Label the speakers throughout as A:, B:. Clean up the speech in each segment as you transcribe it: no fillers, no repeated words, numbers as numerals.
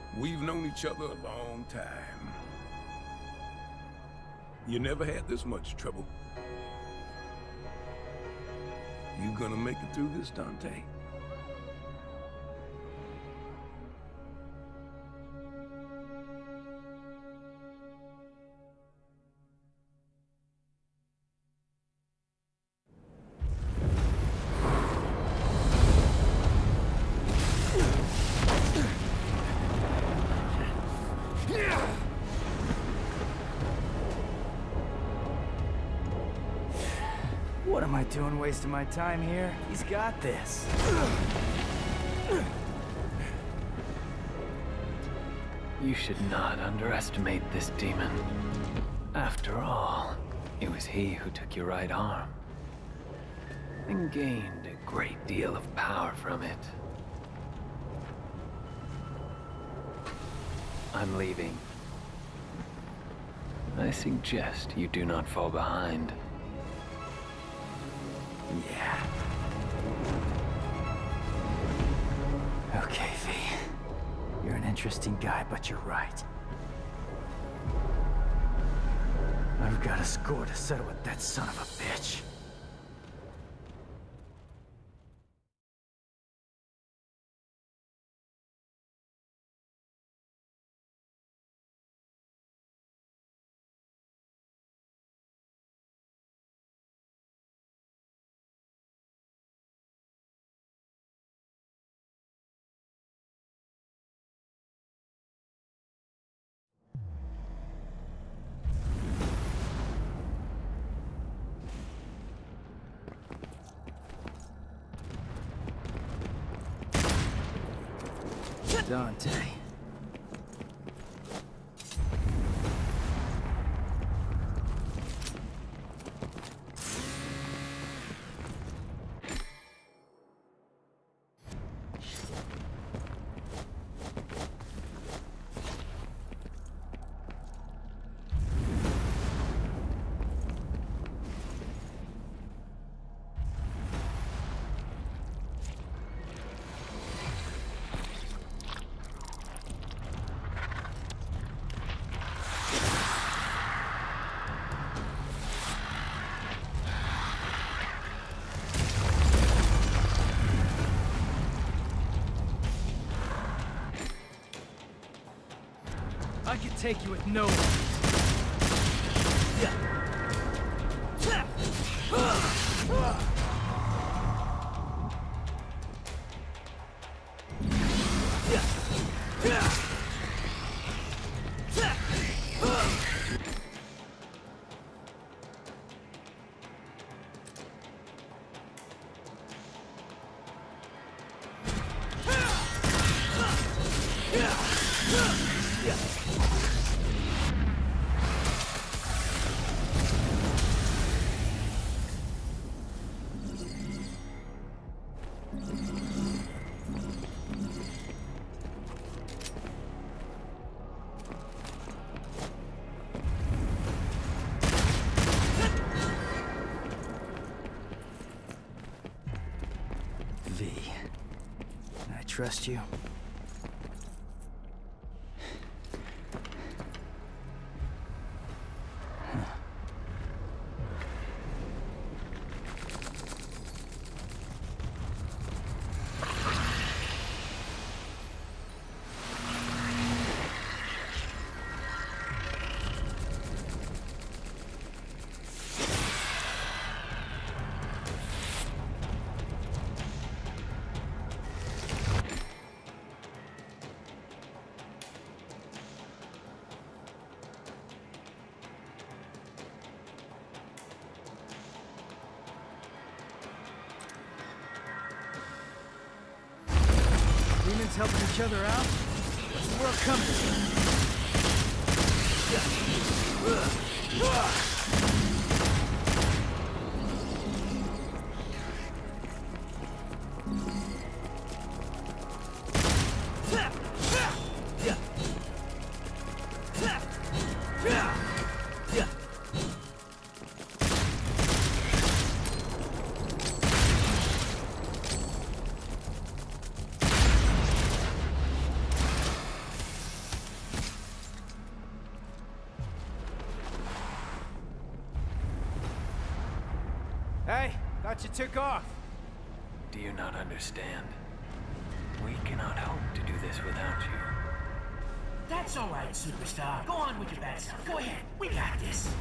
A: We've known each other a long time. You never had this much trouble. You gonna make it through this, Dante?
B: What am I doing wasting my time here? He's got this.
C: You should not underestimate this demon. After all, it was he who took your right arm and gained a great deal of power from it. I'm leaving. I suggest you do not fall behind.
B: Yeah. Okay, V. You're an interesting guy, but you're right. I've got a score to settle with that son of a bitch. Dante. I could take you with no V. I trust you. Demons helping each other out? What's the world coming Hey, thought you took off.
C: Do you not understand? We cannot hope to do this without you.
D: That's all right, superstar. Go on with your bad stuff. Go ahead. We got this.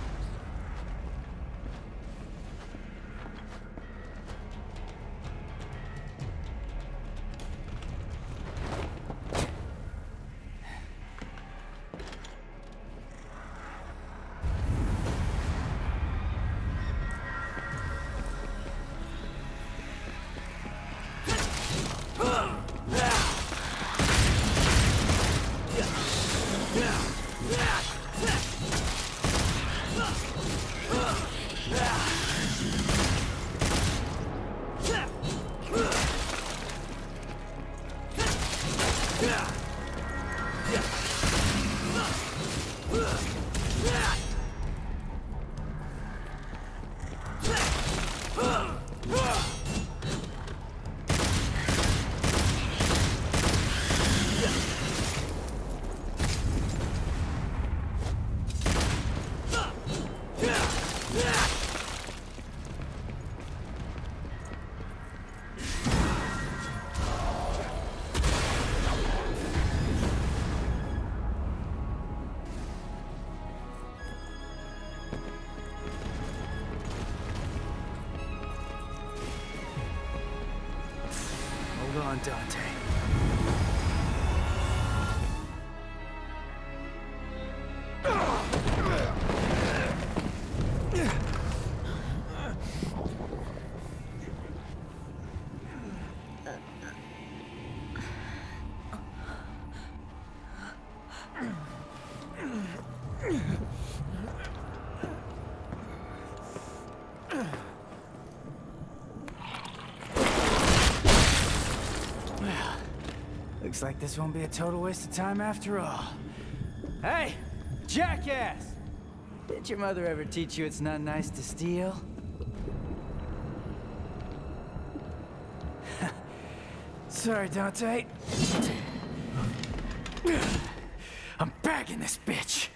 B: Hold on, Dante. Looks like this won't be a total waste of time after all. Hey, jackass! Did your mother ever teach you it's not nice to steal? Sorry, Dante. I'm bagging this bitch.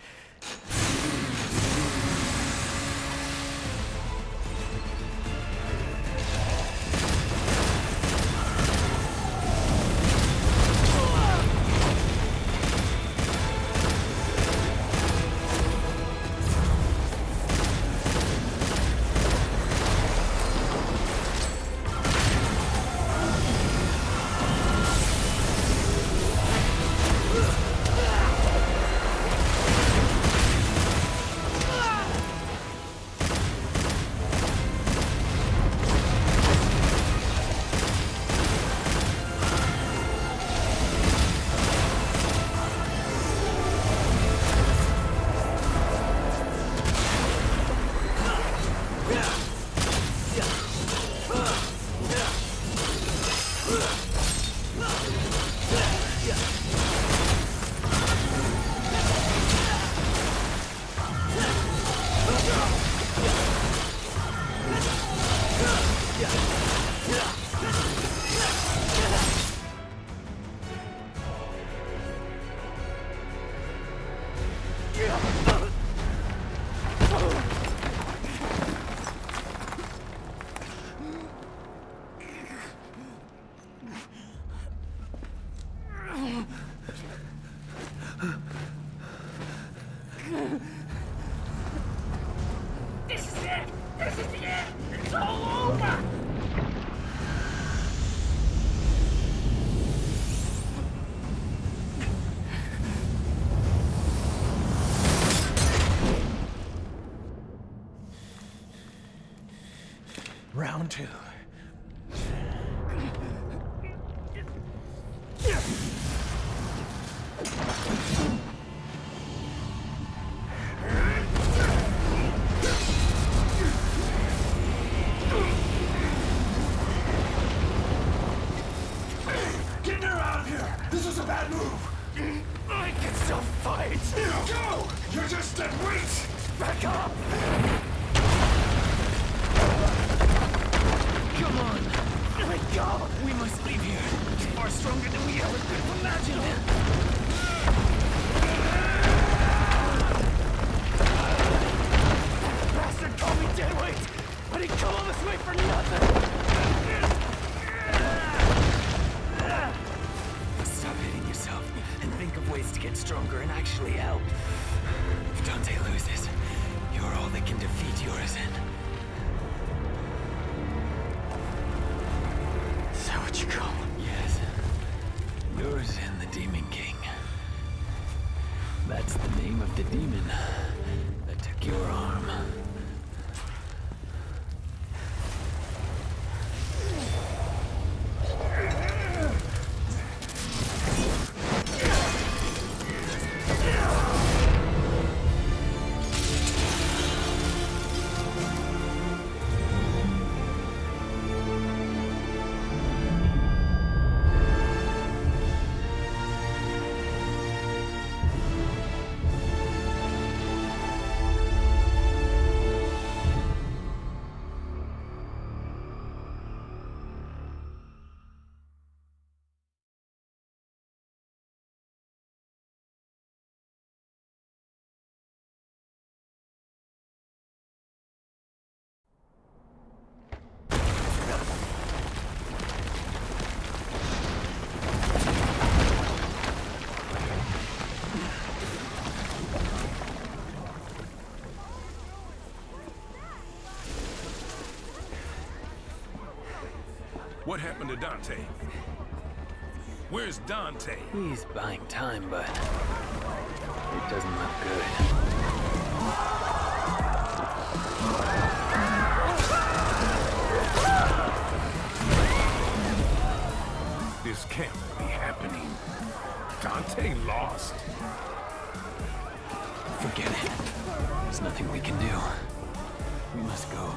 D: This is it! This is the end! It's all over!
A: Round two.
E: Get her out of here! This is a bad move!
B: I can still fight!
E: Go! You're just dead weight!
B: Back up!
C: Come on!
B: Let go!
C: We must leave here. It's far stronger than we ever could have imagined.
B: Bastard called me deadweight, but he called me
C: ways to get stronger and actually help. If Dante loses, you're all that can defeat Urizen.
B: Is that what you call him?
C: Yes. Urizen, the Demon King. That's the name of the demon that took your arm.
A: What happened to Dante? Where's Dante?
C: He's buying time, but it doesn't look good.
A: This can't be happening. Dante lost.
C: Forget it. There's nothing we can do. We must go.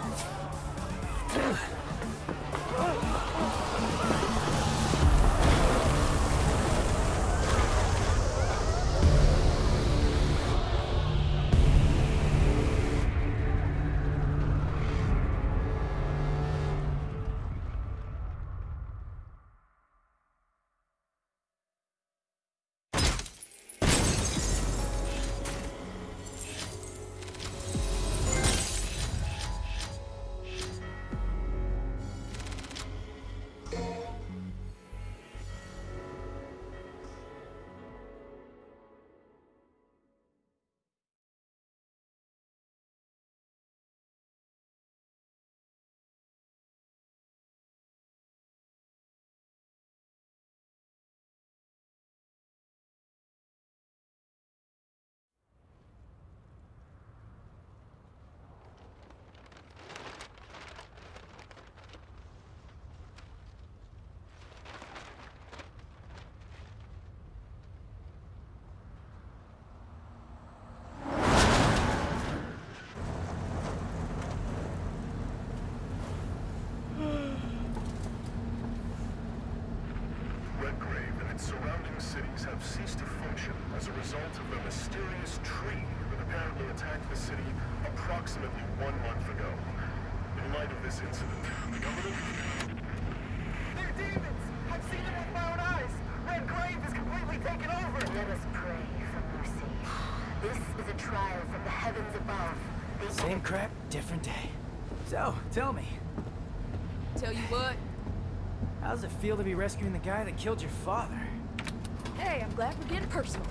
E: Surrounding cities have ceased to function as a result of a mysterious tree that apparently attacked the city approximately 1 month ago. In light of this incident, the government... They're demons! I've seen it with my own eyes! Red Grave is completely taken over!
F: Let us pray for mercy. This is a trial from the heavens above.
B: Same crap, different day. So, tell me,
G: Tell you what,
B: how does it feel to be rescuing the guy that killed your father?
G: hey, I'm glad we're getting personal.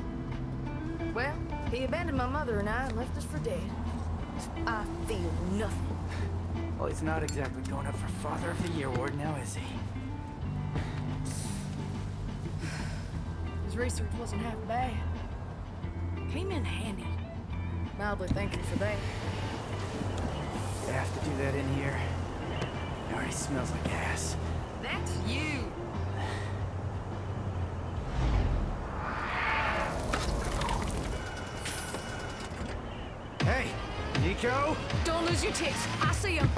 G: Well, he abandoned my mother and I and left us for dead. I feel nothing.
B: Well, he's not exactly going up for Father of the Year award now, is he?
G: His research wasn't half bad. Came in handy. Mildly thank you for that.
B: They have to do that in here. It already smells like ass.
G: That's you.
B: Hey, Nico?
G: Don't lose your tits. I see him.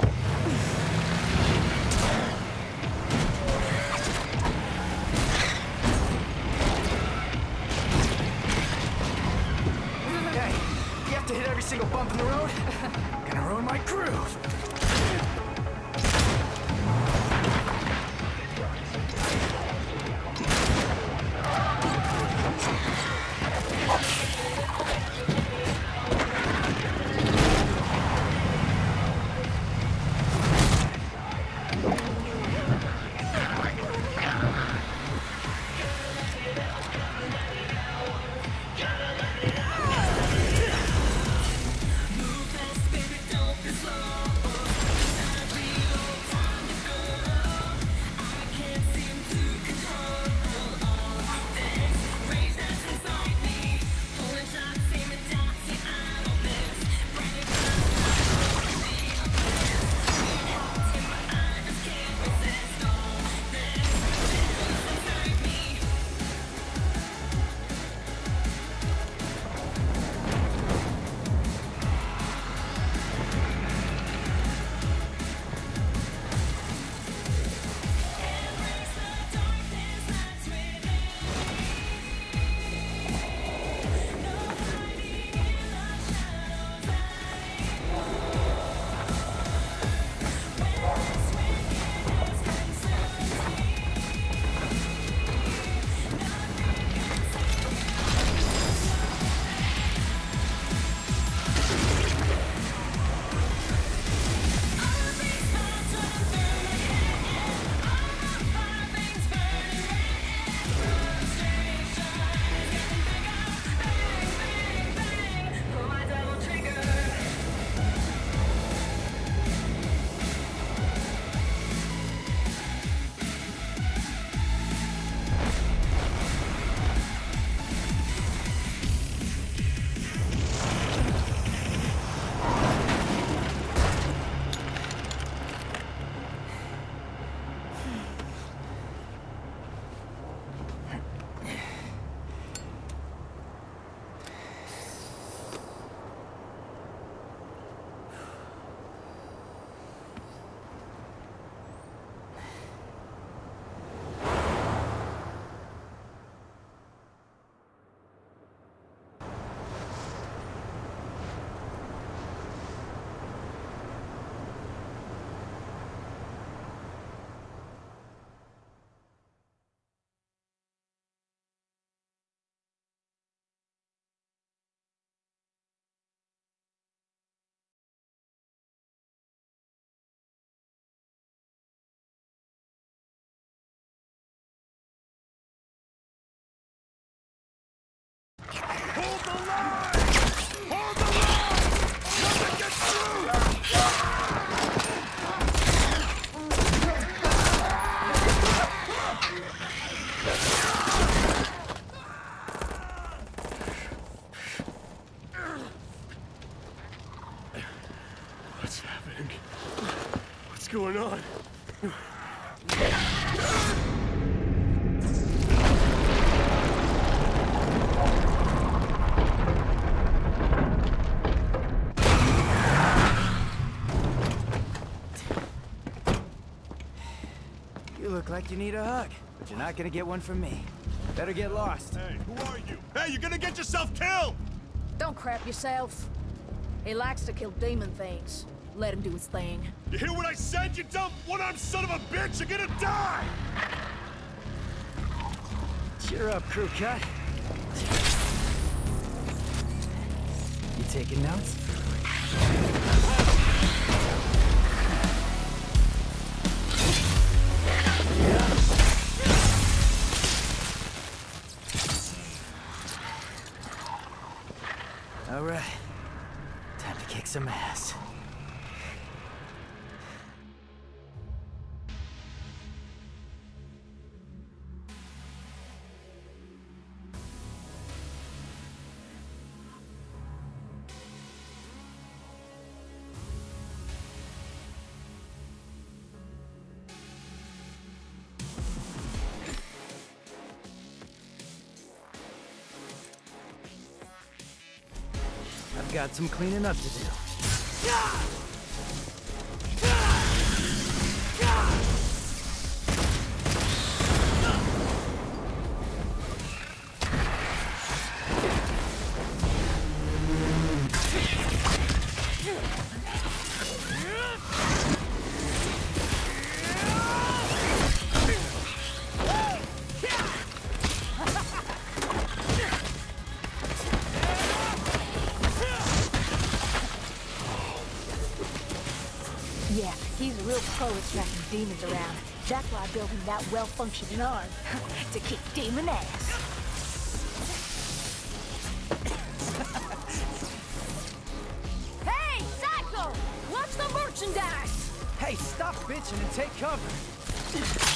B: Hey, you have to hit every single bump in the road? Gonna ruin my groove.
E: going on?
B: You look like you need a hug, but you're not gonna get one from me. Better get lost.
E: Hey, who are you? Hey, you're gonna get yourself killed!
G: Don't crap yourself. He likes to kill demon things. Let him do his thing.
E: You hear what I said, you dumb one-armed son of a bitch? You're gonna die!
B: Cheer up, crew cut. You taking notes? All right. Time to kick some ass. I've got some cleaning up to do.
G: Yeah, he's a real pro at tracking demons around. That's why I built him that well-functioning arm. To kick demon ass. Hey, Psycho! Watch the merchandise!
B: Hey, stop bitching and take cover.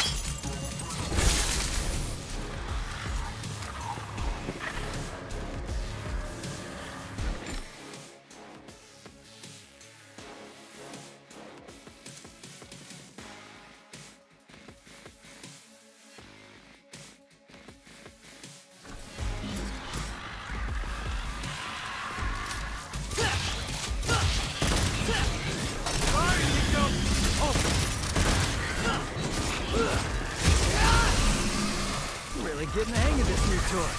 B: Really getting the hang of this new toy.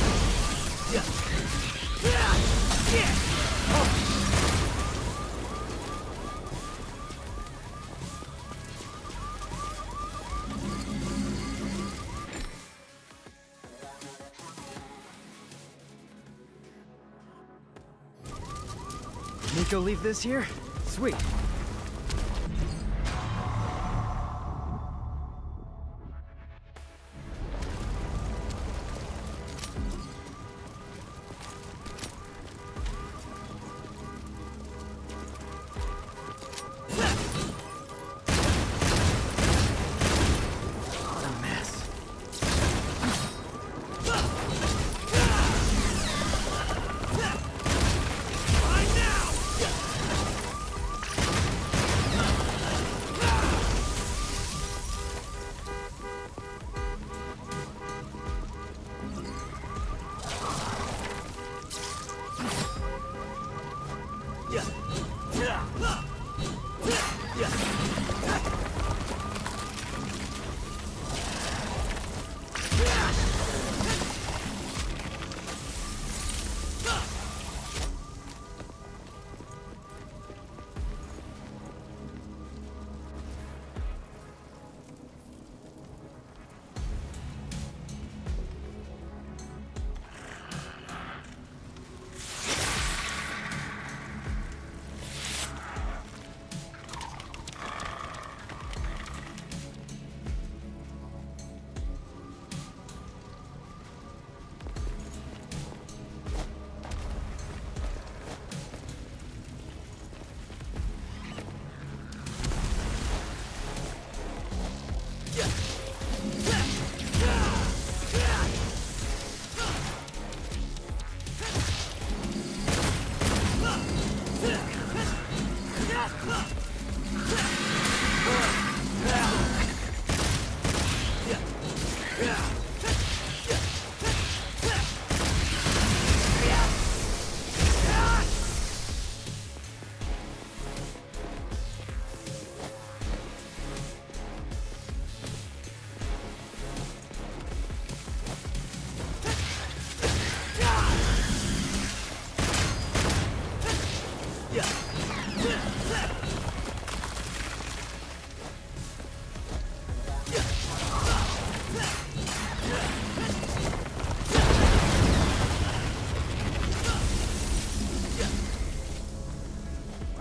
B: Nico leave this here? Sweet.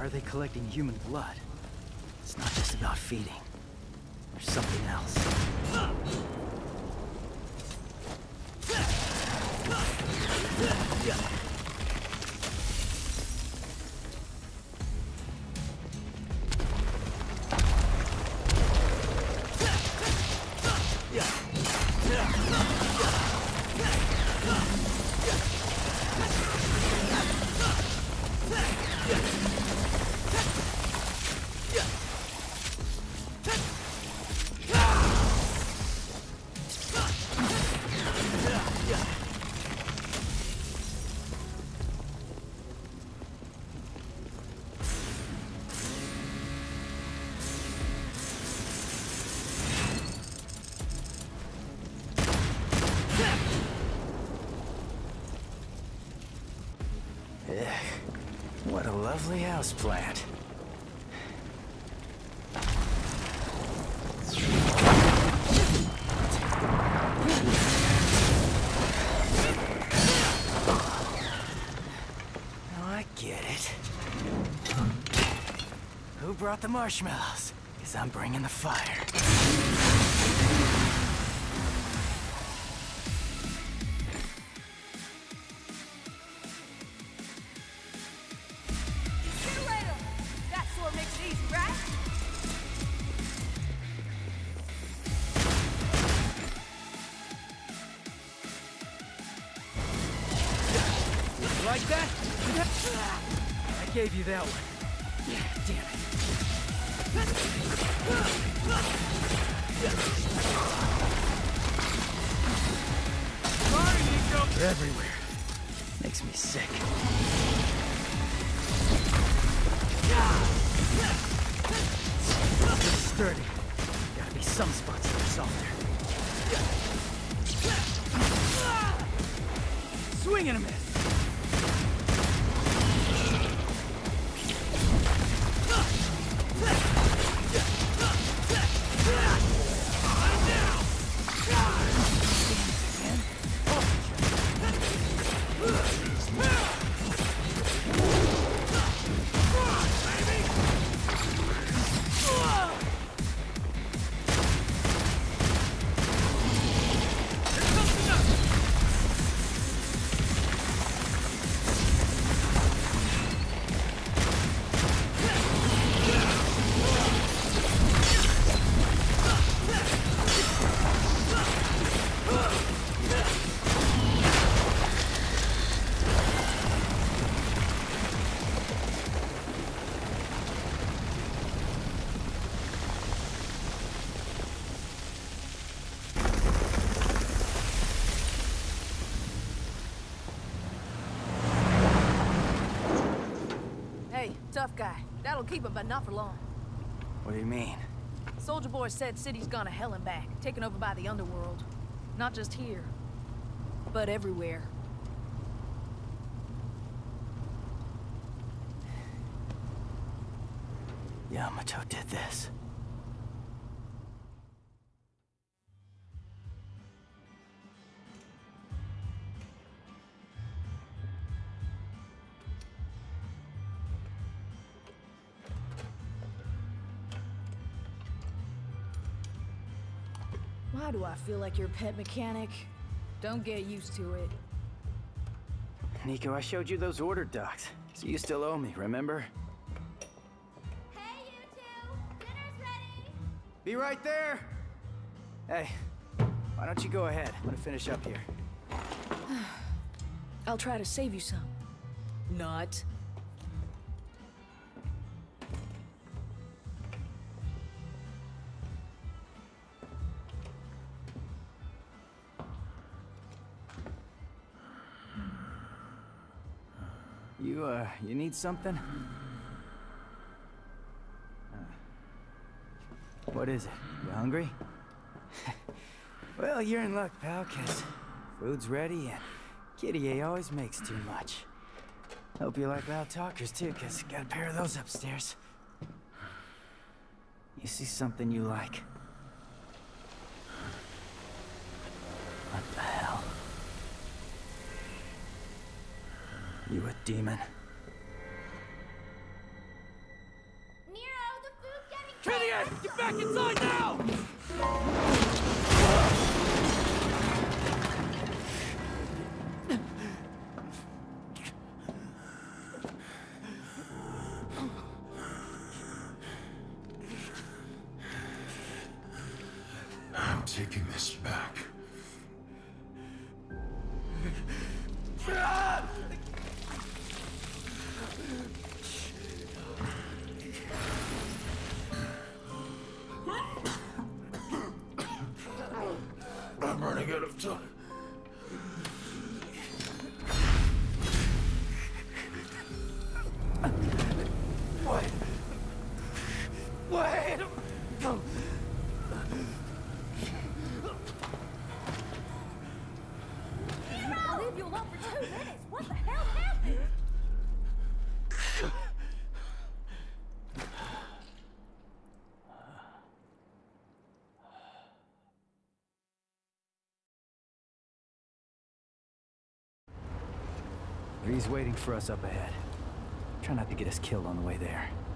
B: are they collecting human blood? It's not just about feeding. There's something else. What a lovely houseplant. Now I get it. Who brought the marshmallows? 'Cause I'm bringing the fire. Like that? I gave you that one. Damn it. Sorry, Nico. They're everywhere. Makes me sick. It's sturdy. Gotta be some spots that are softer. Swing and a miss.
G: Tough guy. That'll keep him, but not for long.
B: What do you mean?
G: Soldier Boy said city's gone to hell and back, taken over by the underworld. Not just here, but everywhere.
B: Yamato did this.
G: Why do I feel like your pet mechanic? Don't get used to it.
B: Nico, I showed you those order docs, so you still owe me, remember?
F: Hey, you two! Dinner's ready!
B: Be right there! Hey, why don't you go ahead? I'm gonna finish up here.
G: I'll try to save you some. Not.
B: You need something? What is it? You hungry? Well, you're in luck, pal, 'cause food's ready and Kitty A always makes too much. Hope you like loud talkers, too, 'cause got a pair of those upstairs. You see something you like? What the hell? You a demon? back inside now!
A: I'm taking this back. I'm running out of time.
B: Wait!
F: I'll leave you alone for 2 minutes. What the hell happened?
B: He's waiting for us up ahead. Try not to get us killed on the way there.